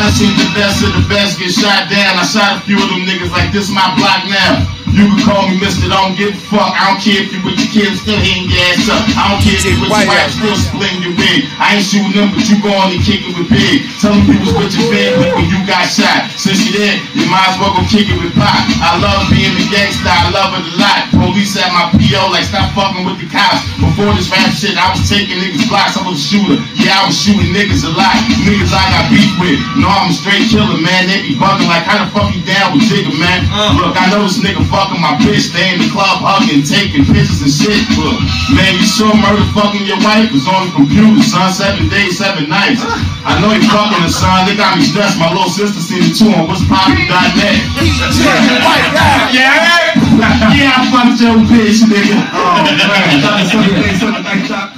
done seen the best of the best get shot down. I shot a few of them niggas like this my block now. You can call me Mr. Don't give a fuck. I don't care if you with your kids still hitting your ass up. I don't care if you with your wife still splitting your wig. I ain't shooting them, but you go on and kick it with Big. Tell them you was with your family when you got shot. Since you there, you might as well go kick it with Pop. I love being a gangster, I love it a lot. Police at my P.O. like stop fucking with the cops. Before this rap shit, I was taking niggas blocks. I was a shooter. Yeah, I was shooting niggas a lot. Niggas I got beef with. No, I'm a straight killer, man. They be bugging like, how the fuck you down with Jigga, man? Look, I know this nigga fucking my bitch. They in the club hugging, taking pictures and shit. Look, man, you sure murder fucking your wife was on the computer, son. 7 days, 7 nights. I know you fucking her, son. They got me stressed. My little sister seen it too on what'spoppin.net. Yeah, I fucked your bitch, nigga. Oh, man.